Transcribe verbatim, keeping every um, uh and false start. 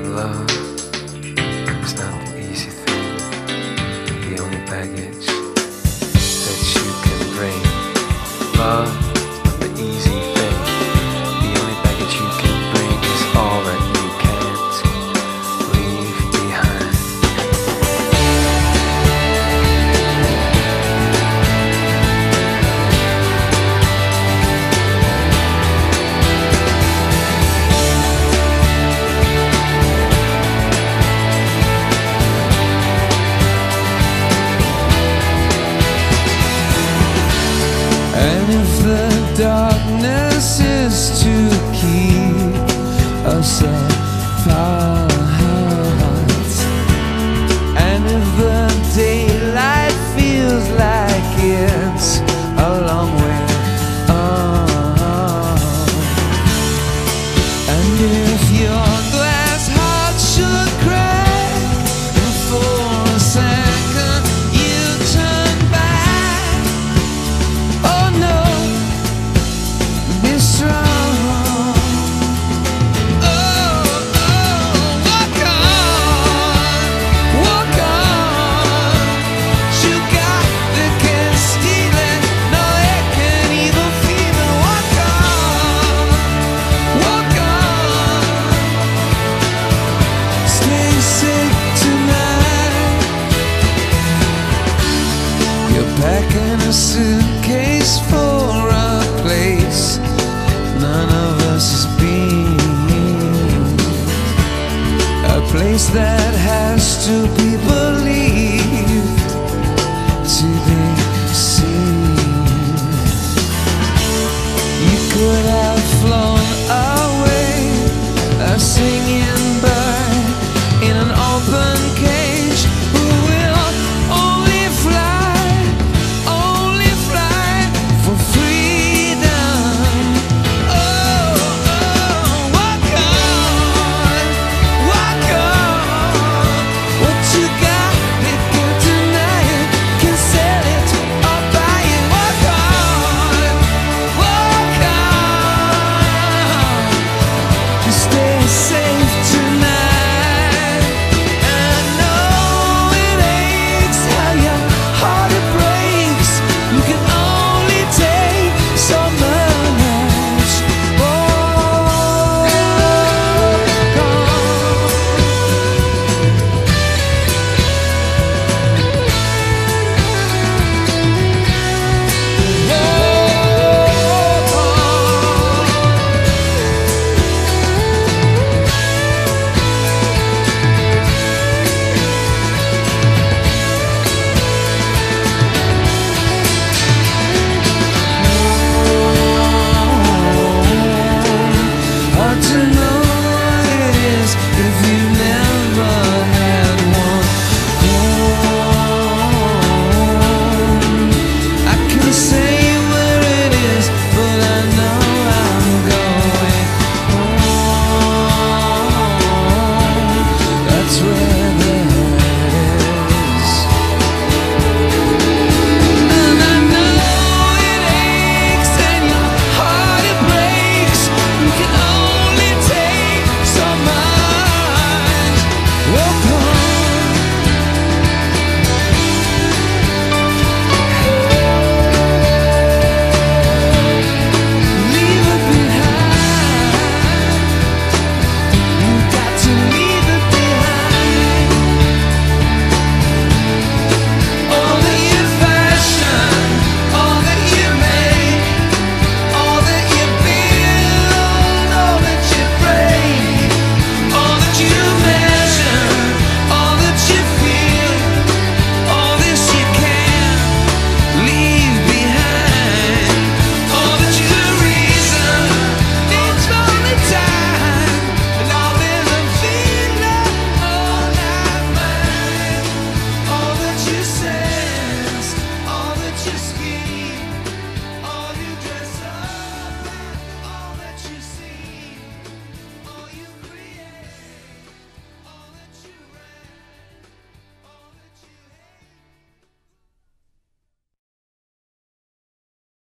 love is not the easy thing. The only baggage that you can bring. Love is not the easy thing. The only baggage you can bring is all that you can't leave behind. And if the darkness is to keep us apart, and if the daylight feels like it's a long way on, and if your glass heart should crack, and for a second you turn back, oh no, be strong. Oh, oh, walk on, walk on. You got the can steal it, no, they can't even feel it. Walk on, walk on. Stay safe tonight. You're packing a suitcase for a place none of us has been, a place that has two people